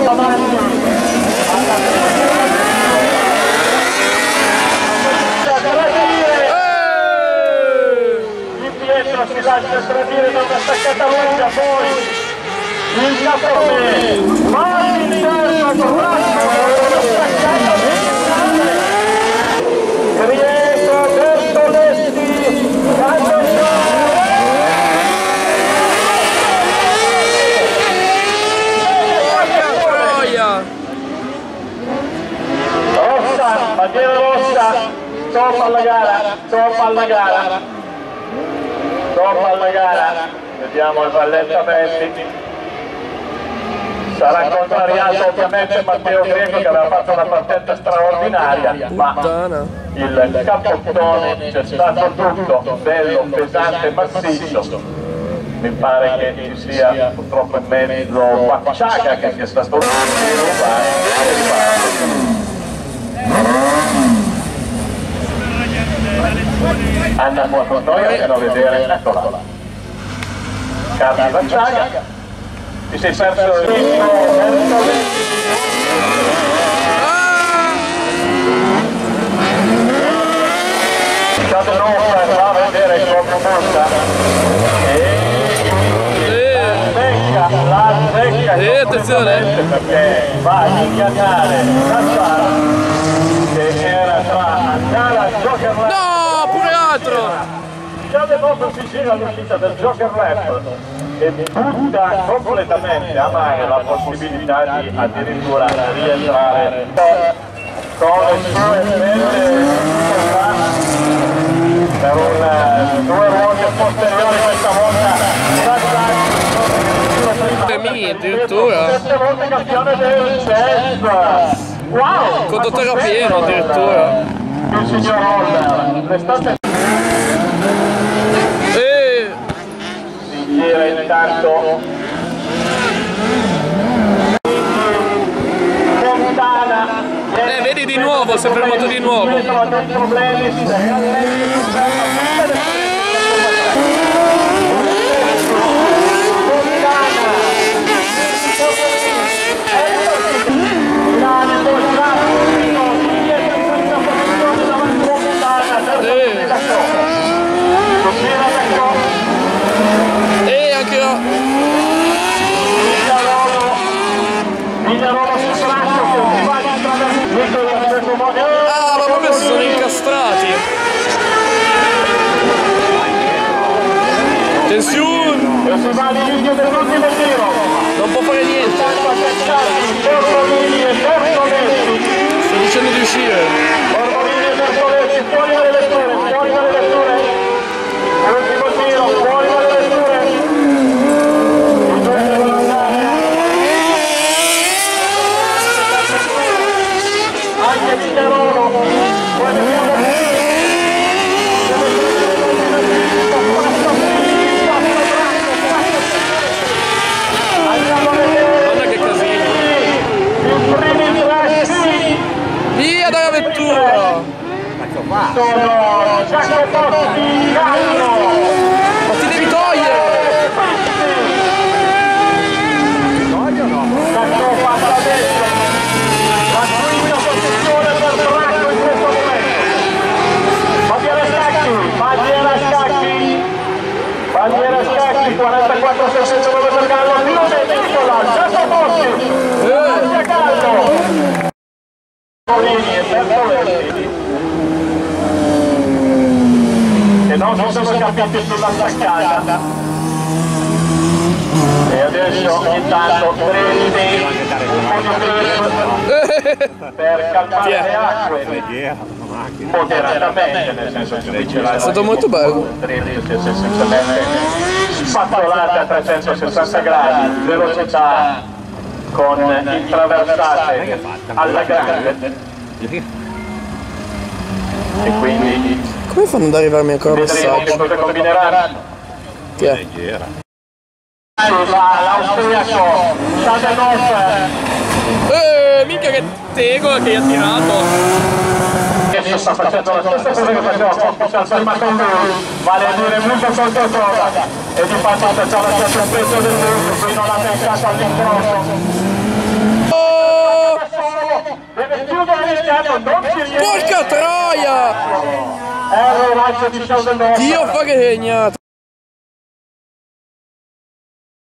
Pietro si lascia tradire da una staccata lunga, poi il capone va all'interno con una staccata verticale. Grieco, Bertoletti, Rossa, bandiera rossa, top alla gara, top alla gara. Dopo alla gara, vediamo il rallentamenti, sarà contrariato ovviamente Matteo Greco che aveva fatto una partenza straordinaria, ma il capottone c'è stato tutto, bello, pesante, massiccio. Mi pare che ci sia purtroppo in mezzo Pacciaga che sia stato Anna qua con noi, andiamo a vedere, eccola. Carli Vacciaga, ti sei perso il ritmo, Cadenova va a vedere come monta e la secca attenzione perché va a ingannare Cassara che era tra Andala e Joker Lab. No, pure altro! Già dopo si gira all'uscita del Joker Lab e butta completamente a mare la possibilità di addirittura rientrare con le sue belle per due ruote posteriori questa volta addirittura 7 volte campione del CES. Wow! Conduttore a pieno addirittura. Il signor Holler l'estate si gira intanto Fontana vedi di nuovo, si è fermato di nuovo. Anche ma proprio si sono incastrati. Tensione! Non può fare niente. Sto dicendo di uscire. Guarda che casino. Via dalla vettura. Ma ti devi togliere. Bandiera Scacchi, 44 609 per Gallo, Pilone Nicola, Giacomo Bossi, Maria Gallo, Polini e Bertoletti, che non si sono capiti sulla staccata. E adesso ogni tanto prendi un po' di tempo per calmare le acque. Moderatamente, nel senso che È stato molto bello. semplicemente spazzolate a 360 gradi, velocità con intraversate alla grande e quindi Come fanno ad arrivarmi ancora a vedremo che passaggio? cosa combineranno. Chi è? L'austriaco Sadenov Minchia che tegola che gli ha tirato. adesso sta facendo la stessa cosa che faceva poco, si è fermato lui, vale a dire molto sotto prova e di fatto facciamo il pezzo del mondo, qui non ha pensato all'incrocio. più che rischiato, non ci riesce. Porca troia! Era il lancio di Sheldon. Dio fa che segnato.